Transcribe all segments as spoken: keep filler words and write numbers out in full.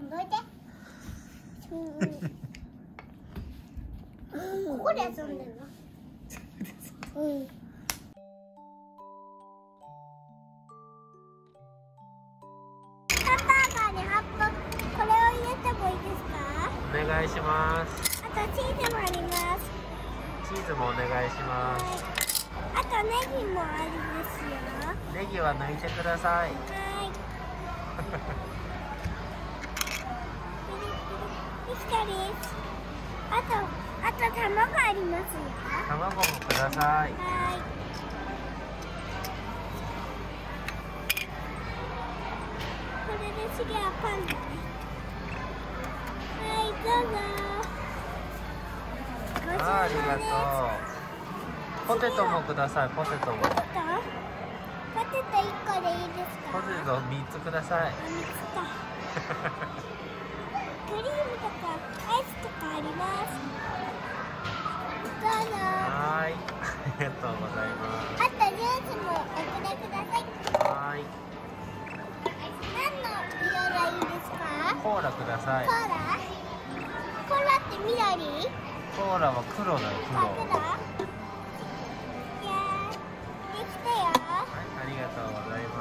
どいて。ここで遊んでるの。うん。ハンバーガーに葉っぱ、これを入れてもいいですか？ お願いします。 あとチーズもあります。 チーズもお願いします。 あとネギもありですよ。 ネギは抜いてください。 はい。ピスカです。あと、あと卵ありますよ。 卵もください。 はい。これで次はパンだね。はい、どうぞ。 あ、ありがとう。ポテトもください。ポテトも。 ポテト？ポテトいっこでいいですか？ ポテトみっつください。 みっつか。クリームとかアイスとかあります。どうぞ。 はい、ありがとうございます。 あとジュースもおくれください。 はい。 何の色がいいですか？ コーラください。 コーラ？コーラって緑？ コーラは黒だよ、黒。 あ、黒？いやー、できたよ。 はい、ありがとうございます。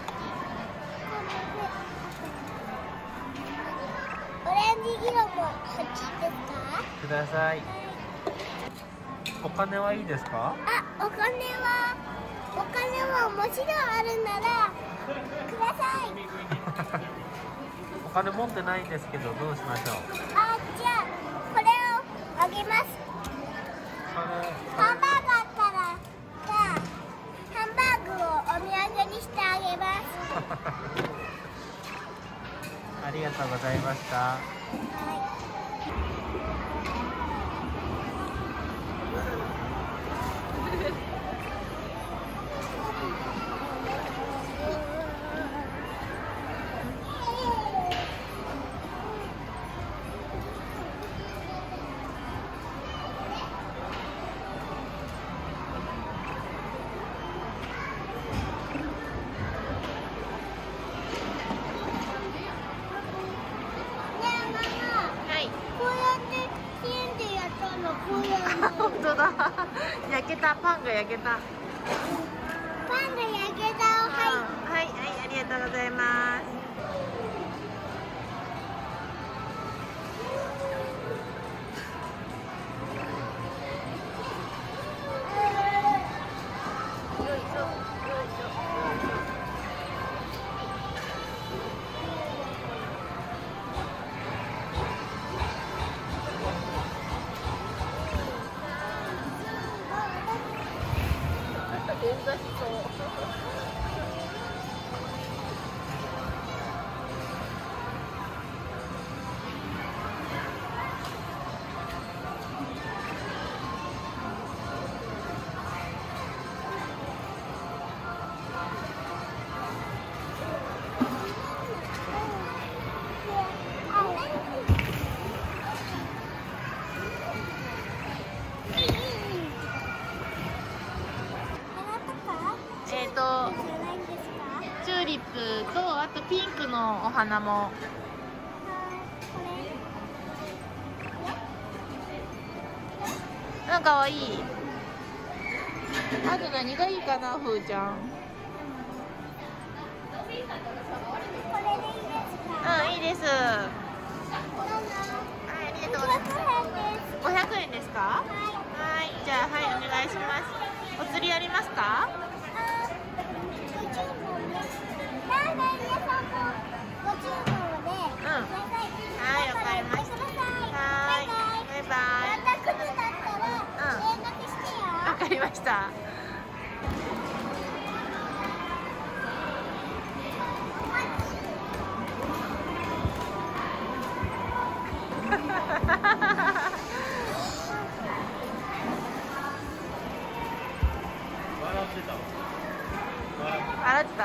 オレンジ色も欲しいですか？ ください。お金はいいですか？ あ、お金はお金はもちろんあるならください。 お金持ってないんですけど、どうしましょう？ あ、じゃあこれをあげます。ハンバーガーからじゃあハンバーグをお土産にしてあげます。 ありがとうございました。 はい本当だ。焼けた、パンが焼けた。 パンが焼けた。はい、 はい、はい、ありがとうございます。よいしょ、よいしょ。連座しそう。えっとチューリップとあとピンクのお花も。なんかわいい。あと何がいいかな、ふーちゃん。うん、いいです。はい、ありがとうございます。ごひゃくえんですか？はい、じゃあ、はい、お願いします。お釣りありますか？うん。はい、わかりました。はい、バイバイ。また来るんだったら連絡してよ。わかりました。笑ってた。笑ってた。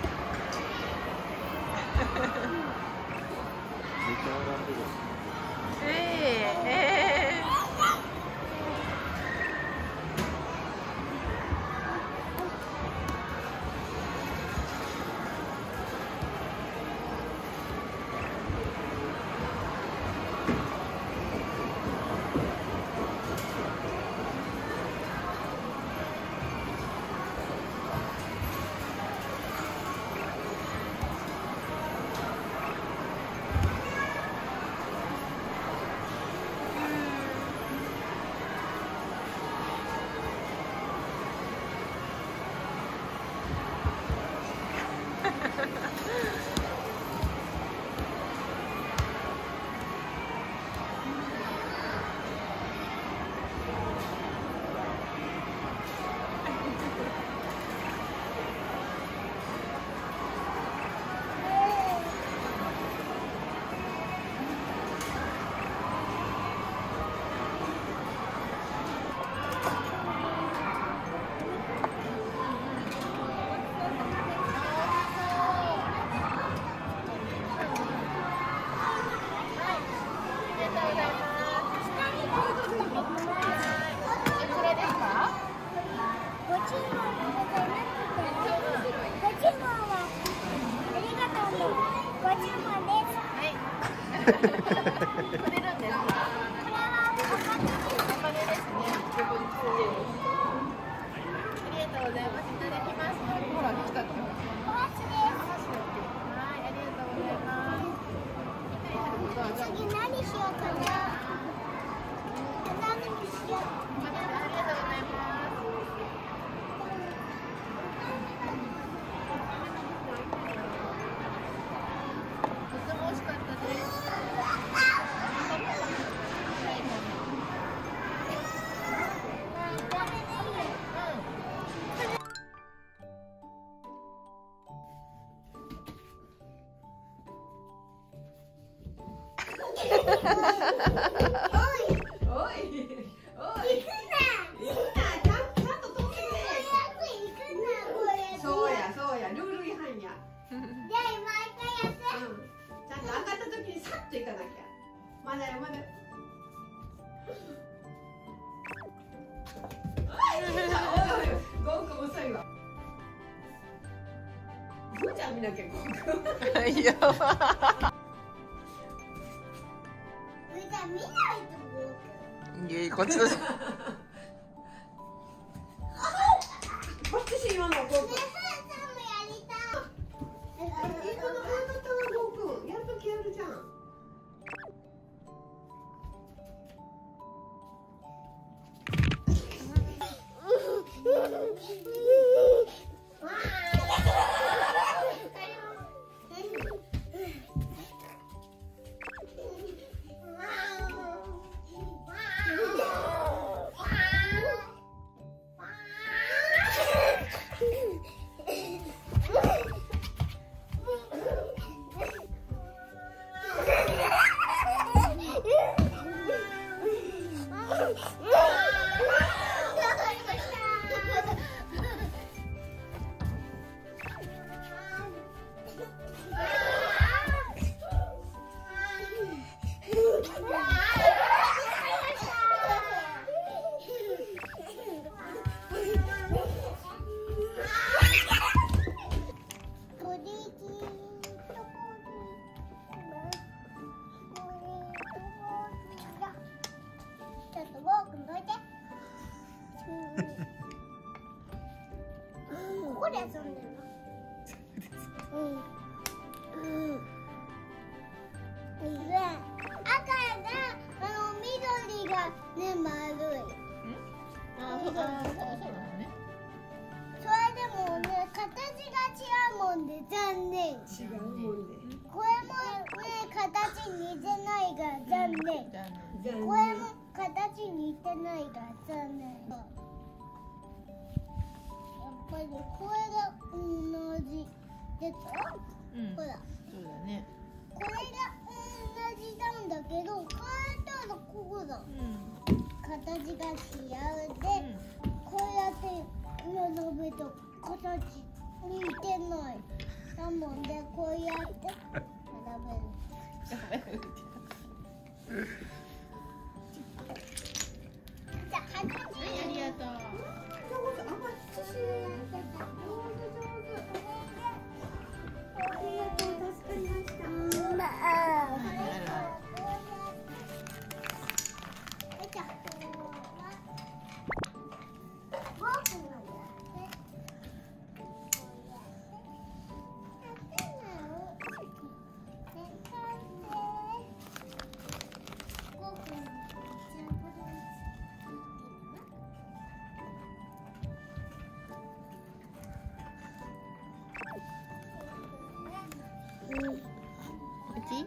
めっちゃ笑ってる。 えーくれるんですか？お金ですね。ありがとうございます。いただきます。ほら、来たって。はい、ありがとうございます。 次何しようかな。何にしよう。 ありがとうございます。とても美味しかったです。 まだよまだよ。ゴンくん遅いわ。ふーちゃん見なきゃゴンくん。 やば。 見ないといやこっちの。 こっちし今のゴンくん。 ね、ふーさんもやりたい。 え、このハートとゴンくん、やっと消えるじゃん。 ここで遊んでるの。うん。うん。で、赤があの緑がね丸い。 あ、そうだ、そうだね。 それでもね形が違うもんで残念。 違うもんで。 これもね形似てないから残念。これも形似てないから残念。やっぱりこれが同じでしょ、うん、ほらそうだね。 これが同じなんだけど変えたらここだ、うん、形が違うで、うん、こうやって並べと形似てないだもんでこうやって並べる。 口？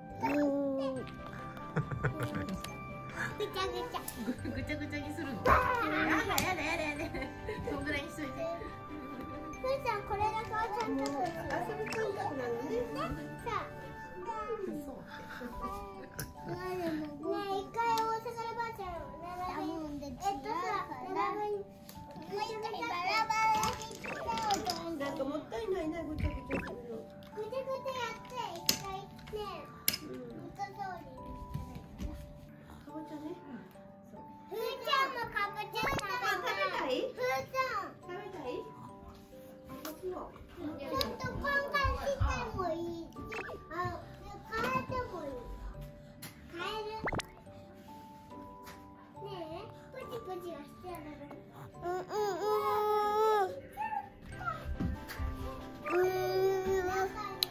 ぐちゃぐちゃ。 ぐぐちゃぐちゃにするの。やだやだやだやだ。そんぐらいにしといて。 ふーちゃんこれだけはちゃんとする。 遊び感覚なのね。 さあ。ねえ一回大阪のばあちゃん並べにえっとさ並べにぐちゃぐちゃなんかもったいないな、ぐちゃぐちゃするの。 ぐちゃぐちゃやって一回ね元通りに。 かぼちゃね。 ふーちゃんもかぼちゃ食べたい。ふーちゃん。 食べたい？私も。 ちょっと考えしてもいいし、あ、変えてもいい。変える。ねえ、プチプチがしてやる。うんうんうん。うん。中にお手手を入れ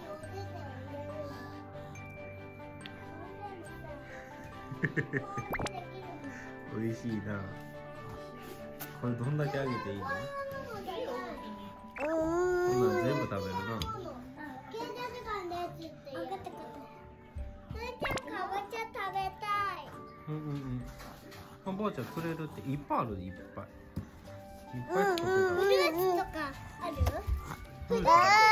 る。 美味しいな。これどんだけあげていいの？こんなん全部食べるな。 警察官のやつって言う。分かったこと。ふーちゃんかぼちゃ食べたい。 うんうんうん。おばあちゃんくれるっていっぱいあるでいっぱい。いっぱい作ってた。 フルーツとかある？ うんあ